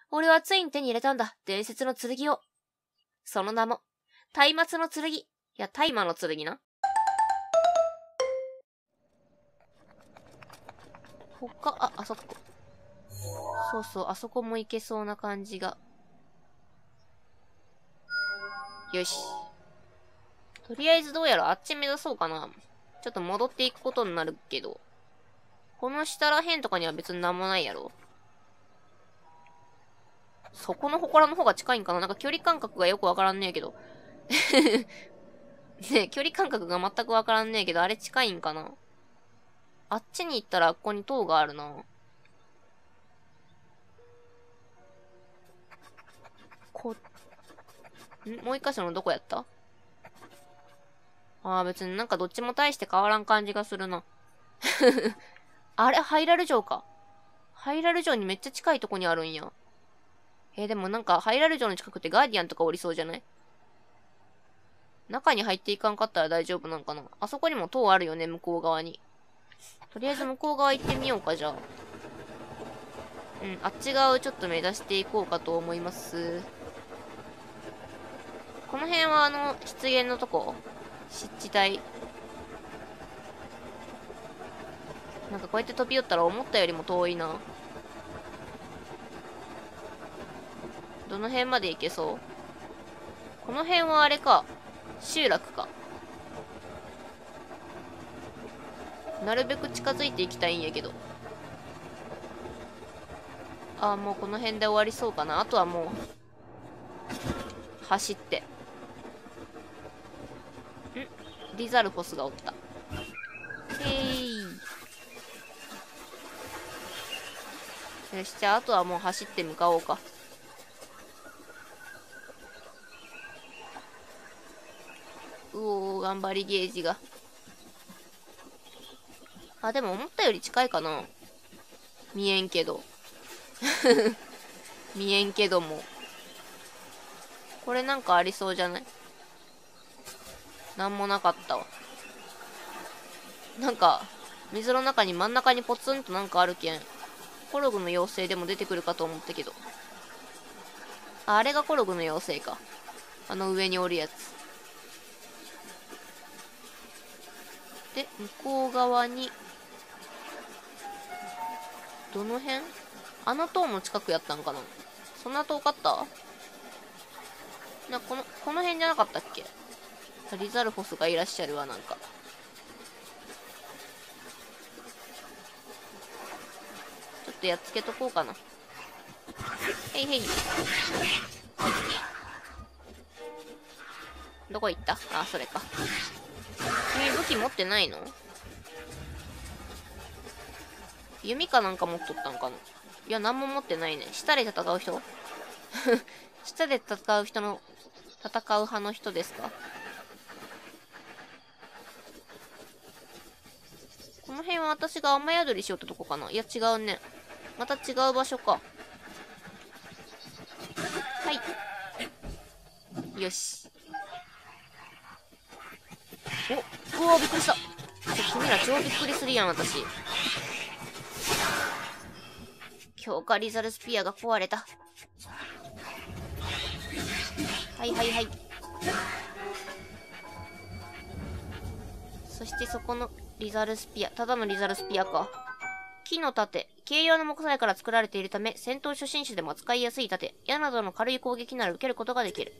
俺はついに手に入れたんだ。伝説の剣を。その名も、松明の剣。いや、大麻の剣な。あそこ。そうそう、あそこも行けそうな感じが。よし。とりあえずどうやらあっち目指そうかな。ちょっと戻っていくことになるけど。この下らへんとかには別になんもないやろ。そこの祠の方が近いんかな。なんか距離感覚がよくわからんねえけど。ねえ、距離感覚が全くわからんねえけど、あれ近いんかな。あっちに行ったらここに塔があるな。もう一箇所のどこやった？別になんかどっちも大して変わらん感じがするな。あれ、ハイラル城か。ハイラル城にめっちゃ近いとこにあるんや。でもなんかハイラル城の近くってガーディアンとかおりそうじゃない？中に入っていかんかったら大丈夫なんかな。あそこにも塔あるよね、向こう側に。とりあえず向こう側行ってみようか、じゃあ。あっち側をちょっと目指していこうかと思います。この辺は湿原のとこ？湿地帯。なんかこうやって飛び寄ったら思ったよりも遠いな。どの辺まで行けそう？この辺はあれか。集落か。なるべく近づいていきたいんやけど。もうこの辺で終わりそうかな。あとはもう、走って。リザルフォスがおった。よし、じゃああとはもう走って向かおうか。頑張りゲージが。でも思ったより近いかな。見えんけど。見えんけども。これなんかありそうじゃない？なんもなかったわ。なんか、水の中に真ん中にポツンとなんかあるけん。コログの妖精でも出てくるかと思ったけど。あれがコログの妖精か。上におるやつ。で、向こう側に、どの辺？塔の近くやったんかな？そんな遠かった？この辺じゃなかったっけ？リザルフォスがいらっしゃるわ、なんか。ちょっとやっつけとこうかな。へいへい。どこ行った？それか。君武器持ってないの？弓かなんか持っとったんかな？いや、なんも持ってないね。舌で戦う人？舌で戦う派の人ですか？この辺は私が雨宿りしようってとこかな？いや、違うね。また違う場所か。はい。よし。うわ、びっくりした。君ら超びっくりするやん、私。強化リザルスピアが壊れた。はい。そしてそこのリザルスピア。ただのリザルスピアか。木の盾。軽量の木材から作られているため、戦闘初心者でも扱いやすい盾。矢などの軽い攻撃なら受けることができる。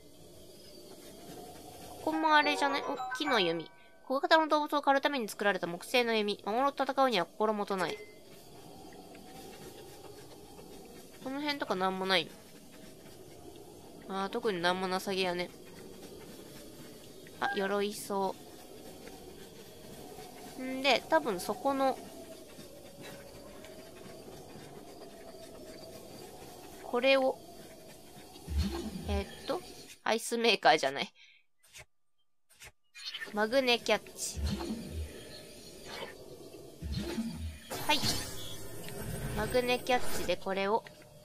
ここもあれじゃない？木の弓。小型の動物を狩るために作られた木製の弓。魔物と戦うには心もとない。この辺とかなんもない。特になんもなさげやね。鎧装。で、多分そこの、これを、アイスメーカーじゃない。マグネキャッチ。はい。マグネキャッチでこれを、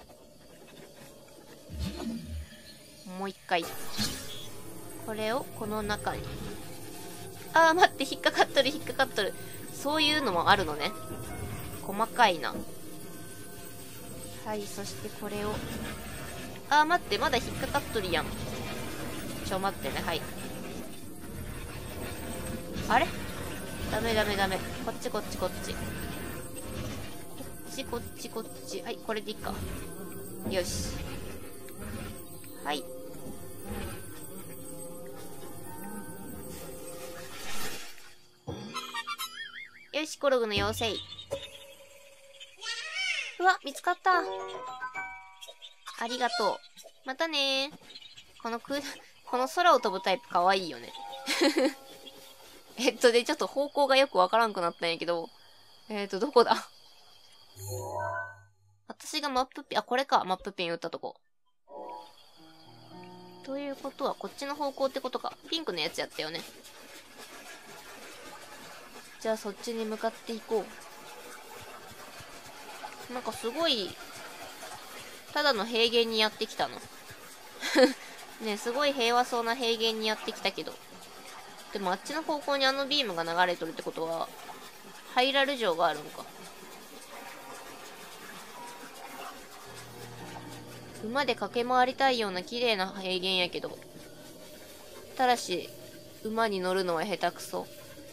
もう一回。これをこの中に。待って、引っかかっとる。そういうのもあるのね。細かいな。はい、そしてこれを、 あー、待って、まだ引っかかっとるやん。待ってね、はい。あれダメダメダメ。こっちこっちこっち。こっちこっちこっち。はい、これでいいか。よし。はい。よし、コログの妖精。うわ、見つかった。ありがとう。またねー。この空を飛ぶタイプかわいいよね。で、ちょっと方向がよくわからんくなったんやけど。どこだ私がマップピン、あ、これか、マップピン打ったとこ。ということは、こっちの方向ってことか。ピンクのやつやったよね。じゃあ、そっちに向かっていこう。なんかすごい、ただの平原にやってきたの。ね、すごい平和そうな平原にやってきたけど。でもあっちの方向にあのビームが流れとるってことは、ハイラル城があるんか。馬で駆け回りたいような綺麗な平原やけど。ただし、馬に乗るのは下手くそ。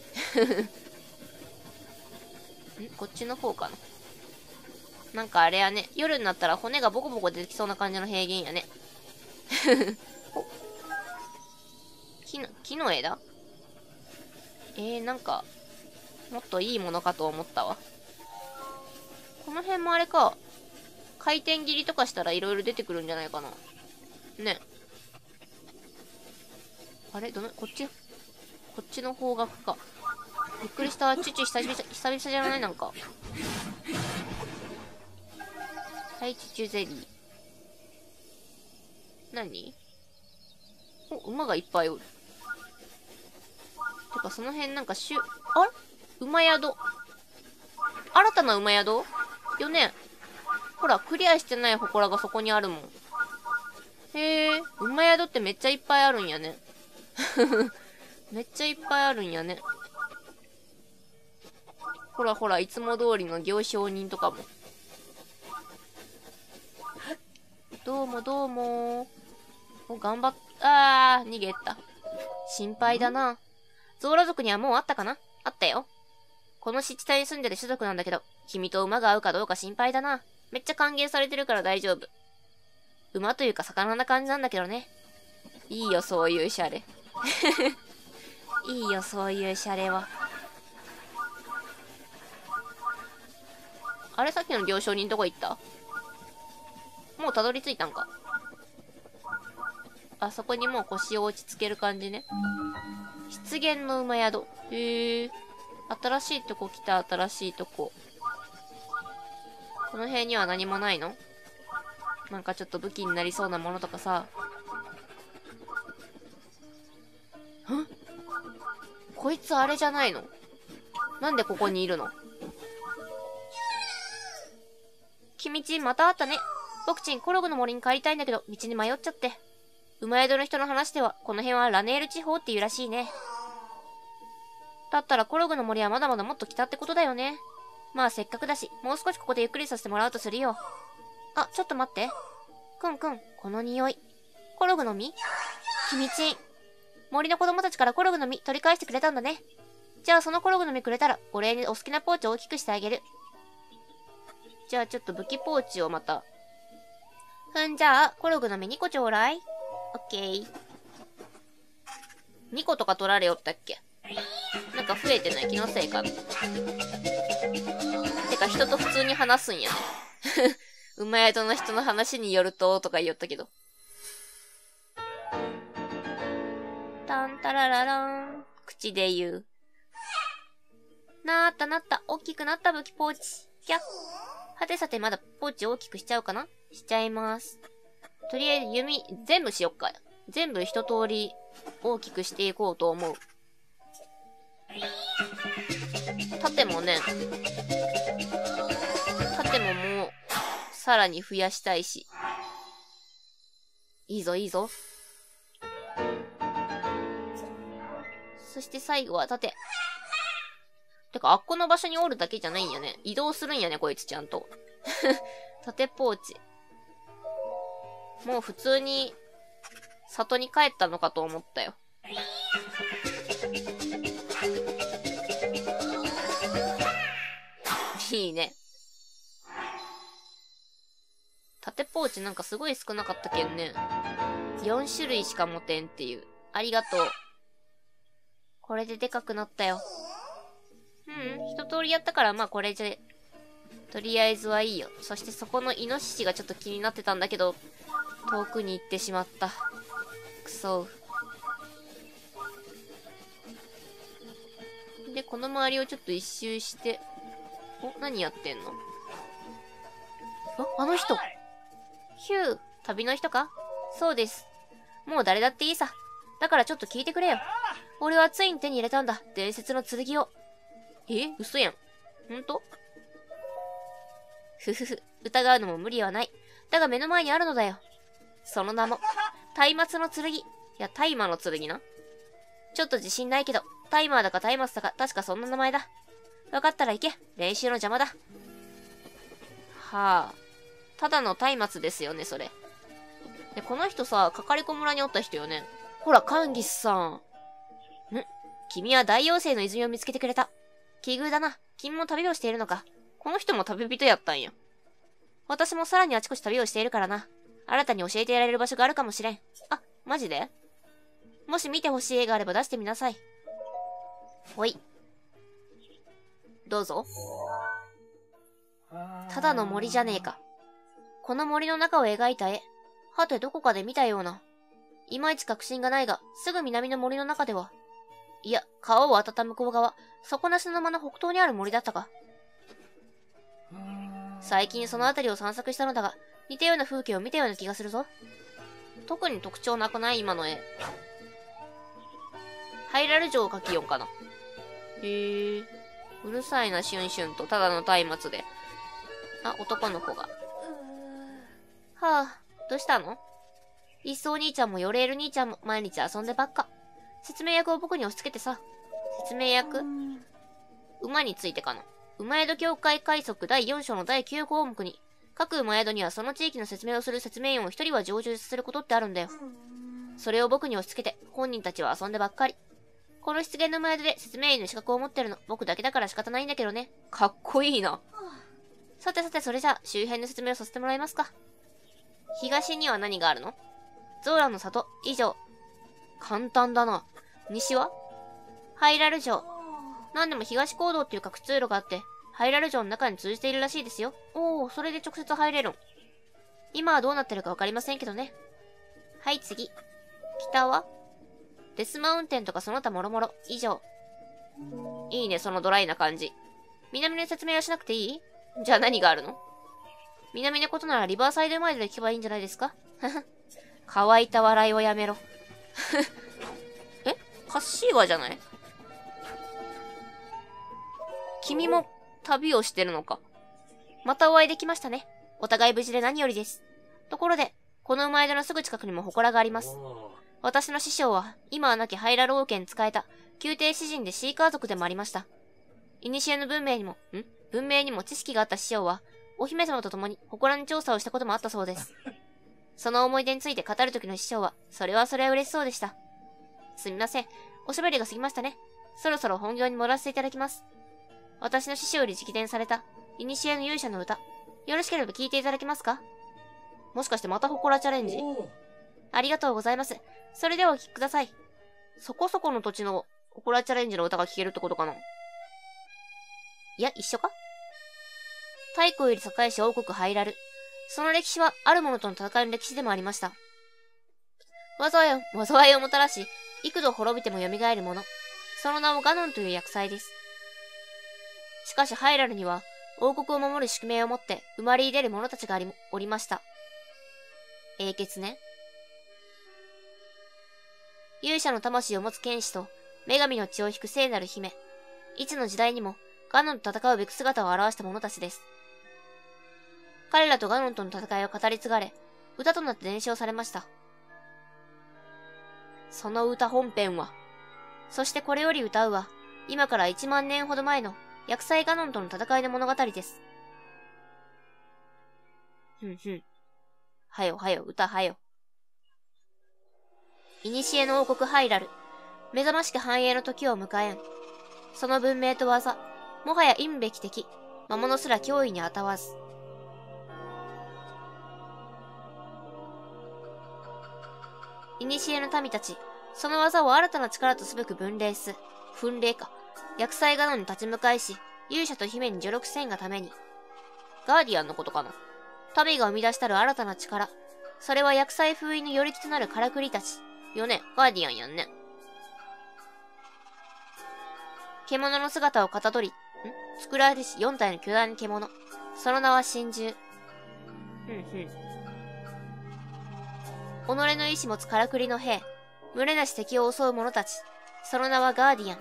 こっちの方かな。なんかあれやね、夜になったら骨がボコボコ出てきそうな感じの平原やね。木の枝なんか、もっといいものかと思ったわ。この辺もあれか。回転切りとかしたら色々出てくるんじゃないかな。ね。あれこっちの方角か。びっくりした。チュチュ久々じゃないなんか。はい、チュチュゼリー。何お、馬がいっぱいおる。てか、その辺なんかあれ馬宿。新たな馬宿よね。ほら、クリアしてない祠がそこにあるもん。へえ、馬宿ってめっちゃいっぱいあるんやね。めっちゃいっぱいあるんやね。ほらほら、いつも通りの行商人とかも。どうもどうも。頑張逃げた。心配だな。ゾーラ族にはもう会ったかな？あったよ。この湿地帯に住んでる種族なんだけど、君と馬が合うかどうか心配だな。めっちゃ歓迎されてるから大丈夫。馬というか魚な感じなんだけどね。いいよ、そういうシャレ。いいよ、そういうシャレは。あれ、さっきの行商人どこ行った？もうたどり着いたんか。あそこにもう腰を落ち着ける感じね。湿原の馬宿。へえ。新しいとこ来た、新しいとこ。この辺には何もないの？なんかちょっと武器になりそうなものとかさ。こいつあれじゃないの？なんでここにいるの？君ちんまた会ったね。僕ちんコログの森に帰りたいんだけど、道に迷っちゃって。馬宿の人の話では、この辺はラネール地方っていうらしいね。だったらコログの森はまだまだもっと北ってことだよね。まあせっかくだし、もう少しここでゆっくりさせてもらうとするよ。あ、ちょっと待って。くんくん、この匂い。コログの実？君ちん。森の子供たちからコログの実取り返してくれたんだね。じゃあそのコログの実くれたら、お礼にお好きなポーチを大きくしてあげる。じゃあちょっと武器ポーチをまた。じゃあ、コログの実2個ちょうだい。オッケー。2個とか取られよったっけ？なんか増えてない気のせいかな。てか人と普通に話すんやね。馬宿の人の話によると、とか言おったけど。タンタラララン。口で言う。なったなった。大きくなった武器ポーチ。キャッ。はてさてまだポーチ大きくしちゃうかな？しちゃいます。とりあえず弓、全部しよっか。全部一通り大きくしていこうと思う。盾もね、盾ももう、さらに増やしたいし。いいぞいいぞ。そして最後は盾。てか、あっこの場所におるだけじゃないんやね。移動するんやね、こいつちゃんと。盾ポーチ。 もう普通に、里に帰ったのかと思ったよ。いいね。縦ポーチなんかすごい少なかったけんね。4種類しか持てんっていう。ありがとう。これででかくなったよ。一通りやったからまあこれで、とりあえずはいいよ。そしてそこのイノシシがちょっと気になってたんだけど、遠くに行ってしまった。くそ。で、この周りをちょっと一周して、何やってんの？あの人。ヒュー、旅の人か？そうです。もう誰だっていいさ。だからちょっと聞いてくれよ。俺はついに手に入れたんだ。伝説の剣を。嘘やん。ほんと？ふふふ、疑うのも無理はない。だが目の前にあるのだよ。その名も、松明の剣。いや、大麻の剣な。ちょっと自信ないけど、タイマーだか松明だか確かそんな名前だ。わかったら行け。練習の邪魔だ。はあ。ただの松明ですよね、それ。で、この人さ、かかりこ村におった人よね。ほら、カンギスさん。君は大妖精の泉を見つけてくれた。奇遇だな。君も旅をしているのか。この人も旅人やったんや。私もさらにあちこち旅をしているからな。新たに教えてやられる場所があるかもしれん。あ、マジで？もし見てほしい絵があれば出してみなさい。ほい。どうぞ。ただの森じゃねえか。この森の中を描いた絵。はてどこかで見たような。いまいち確信がないが、すぐ南の森の中では。いや、川を渡った向こう側、底なしの間の北東にある森だったか。最近その辺りを散策したのだが、似たような風景を見たような気がするぞ。特に特徴なくない今の絵。ハイラル城を描きよんかな。へえ。うるさいな、シュンシュンと、ただの松明で。あ、男の子が。はあ、どうしたの？いっそお兄ちゃんもヨレール兄ちゃんも毎日遊んでばっか。説明役を僕に押し付けてさ。説明役？馬についてかな。馬宿協会快速第4章の第9項目に、各馬宿にはその地域の説明をする説明員を一人は常駐させることってあるんだよ。それを僕に押し付けて、本人たちは遊んでばっかり。この出現の馬宿で説明員の資格を持ってるの、僕だけだから仕方ないんだけどね。かっこいいな。さてさて、それじゃあ、周辺の説明をさせてもらいますか。東には何があるの？ゾーラの里、以上。簡単だな。西は？ハイラル城。なんでも東坑道っていう各通路があって、ハイラル城の中に通じているらしいですよ。おー、それで直接入れるん。今はどうなってるかわかりませんけどね。はい、次。北は？デスマウンテンとかその他もろもろ、以上。いいね、そのドライな感じ。南の説明はしなくていい？じゃあ何があるの？南のことならリバーサイド前で聞けばいいんじゃないですか？乾いた笑いをやめろ。カッシーワじゃない？君も旅をしてるのか。またお会いできましたね。お互い無事で何よりです。ところで、この馬宿のすぐ近くにも祠があります。私の師匠は、今は亡きハイラル王家に仕えた、宮廷詩人でシーカー族でもありました。古の文明にも知識があった師匠は、お姫様と共に祠に調査をしたこともあったそうです。その思い出について語る時の師匠は、それは嬉しそうでした。すみません。おしゃべりが過ぎましたね。そろそろ本業に戻らせていただきます。私の師匠より直伝された、古の勇者の歌。よろしければ聞いていただけますか？もしかしてまた祠チャレンジ？ありがとうございます。それではお聴きください。そこそこの土地の祠チャレンジの歌が聴けるってことかな？いや、一緒か？太古より栄えし王国ハイラル。その歴史はあるものとの戦いの歴史でもありました。災いをもたらし、幾度滅びても蘇るもの。その名をガノンという厄災です。しかしハイラルには、王国を守る宿命を持って生まれ入れる者たちがおりました。英傑ね。勇者の魂を持つ剣士と、女神の血を引く聖なる姫。いつの時代にも、ガノンと戦うべく姿を現した者たちです。彼らとガノンとの戦いを語り継がれ、歌となって伝承されました。その歌本編は、そしてこれより歌うは、今から1万年ほど前の厄災ガノンとの戦いの物語です。 はよはよ、歌はよ。古の王国ハイラル。目覚ましく繁栄の時を迎えん。その文明と技、もはや忌むべき敵、魔物すら脅威にあたわず。古の民たち、その技を新たな力とすべく分霊す。分霊か。厄災ガノンに立ち向かいし、勇者と姫に助力せんがために。ガーディアンのことかな。民が生み出したる新たな力。それは厄災封印の寄り木となるからくりたち。よね、ガーディアンやんね。獣の姿をかたどり、作られし4体の巨大な獣。その名は神獣。己の意志持つからくりの兵。群れなし敵を襲う者たち。その名はガーディアン。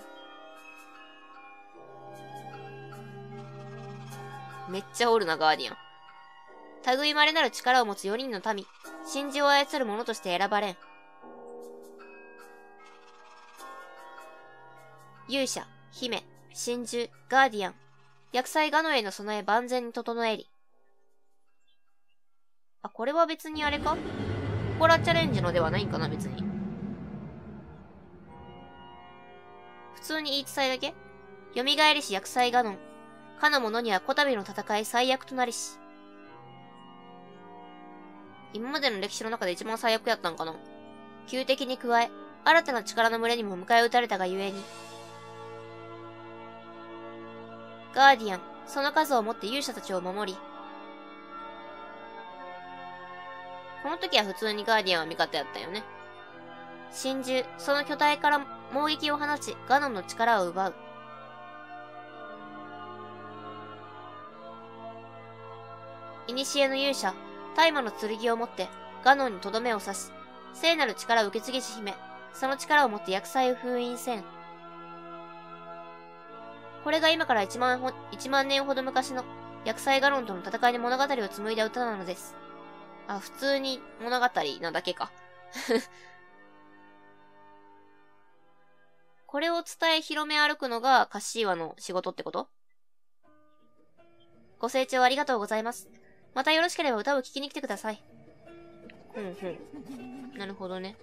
めっちゃおるな、ガーディアン。類まれなる力を持つ4人の民。神獣を操る者として選ばれん。勇者、姫、神獣、ガーディアン。厄災ガノへの備え万全に整えり。あ、これは別にあれか？ホラーチャレンジのではないんかな、別に。普通に言い伝えだけ？蘇りし厄災ガノン。かの者にはこたびの戦い最悪となりし。今までの歴史の中で一番最悪やったんかな。旧敵に加え、新たな力の群れにも迎え撃たれたがゆえに。ガーディアン、その数をもって勇者たちを守り。この時は普通にガーディアンは味方やったよね。神獣、その巨体から猛撃を放ち、ガノンの力を奪う。古の勇者、大魔の剣を持って、ガノンにとどめを刺し、聖なる力を受け継ぎし姫、その力を持って厄災を封印せん。これが今から1万年ほど昔の厄災ガノンとの戦いの物語を紡いだ歌なのです。あ、普通に物語なだけか。これを伝え広め歩くのがカッシーワの仕事ってこと？ご清聴ありがとうございます。またよろしければ歌を聴きに来てください。なるほどね。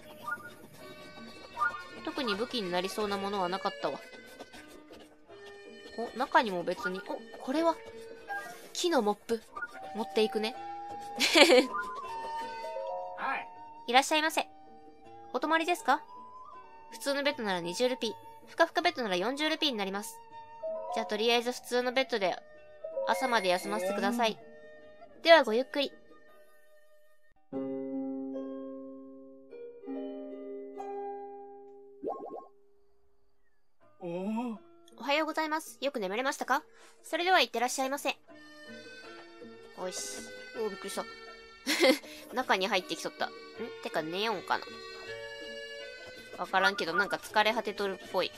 特に武器になりそうなものはなかったわ。お、中にも別に。お、これは木のモップ。持っていくね。いらっしゃいませ。お泊まりですか？普通のベッドなら20ルピー。ふかふかベッドなら40ルピーになります。じゃあとりあえず普通のベッドで朝まで休ませてください。ではごゆっくり。おはようございます。よく眠れましたか？それでは行ってらっしゃいませ。おいし。おー、びっくりした。中に入ってきとった。てか寝よんかな。わからんけどなんか疲れ果てとるっぽい。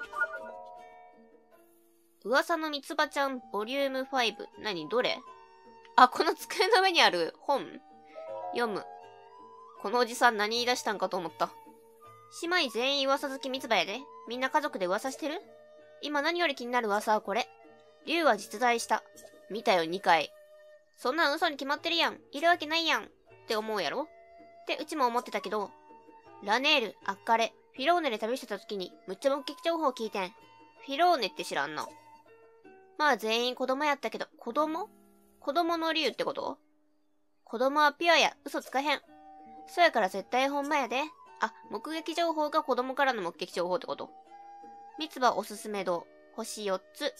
噂のミツバちゃんボリューム5。何どれ？あ、この机の上にある本？読む。このおじさん何言い出したんかと思った。姉妹全員噂好きミツバやで。みんな家族で噂してる？今何より気になる噂はこれ。竜は実在した。見たよ2回。そんなん嘘に決まってるやん。いるわけないやん。って思うやろ？ってうちも思ってたけど、ラネール、アッカレ、フィローネで旅してた時にむっちゃ目撃情報聞いてん。フィローネって知らんな。まあ全員子供やったけど、子供の竜ってこと？子供はピュアや、嘘つかへん。そやから絶対ほんまやで。あ、目撃情報が子供からの目撃情報ってこと？ミツバおすすめ度、星4つ。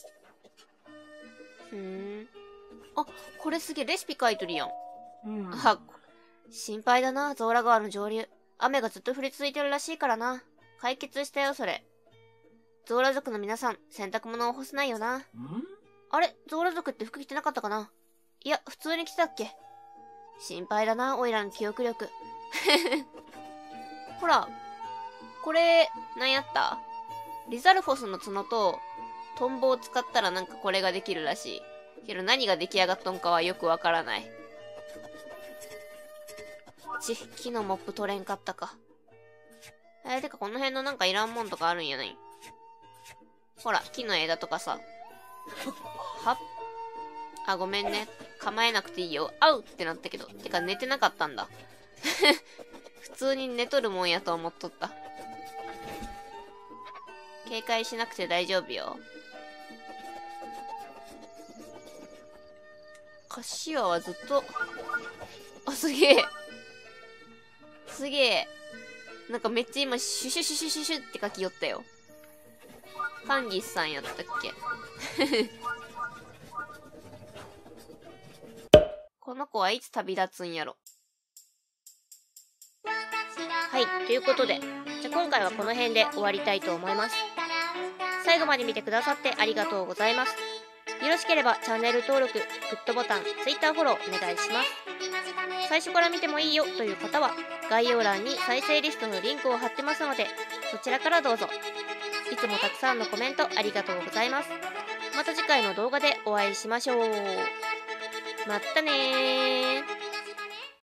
あ、これすげえレシピ書いとるやん。あ、心配だな、ゾーラ川の上流。雨がずっと降り続いてるらしいからな。解決したよ、それ。ゾーラ族の皆さん、洗濯物を干せないよな。あれ、ゾーラ族って服着てなかったかな？いや、普通に着てたっけ？心配だな、オイラの記憶力。ほら、これ、何やった？リザルフォスの角と、トンボを使ったらなんかこれができるらしい。けど何が出来上がっとんかはよくわからない。木のモップ取れんかったか。てかこの辺のなんかいらんもんとかあるんやない？ほら、木の枝とかさ。はっ。あ、ごめんね。 構えなくていいよ。あうってなったけど。てか寝てなかったんだ。普通に寝とるもんやと思っとった。警戒しなくて大丈夫よ。カシワはずっと、あ、すげえ。すげえ。なんかめっちゃ今、シュシュシュシュシュシュって書きよったよ。カンギスさんやったっけ。この子はいつ旅立つんやろ。はい、ということで、じゃあ今回はこの辺で終わりたいと思います。最後まで見てくださってありがとうございます。よろしければチャンネル登録、グッドボタン、Twitter フォローお願いします。最初から見てもいいよという方は、概要欄に再生リストのリンクを貼ってますので、そちらからどうぞ。いつもたくさんのコメントありがとうございます。また次回の動画でお会いしましょう。まったねー。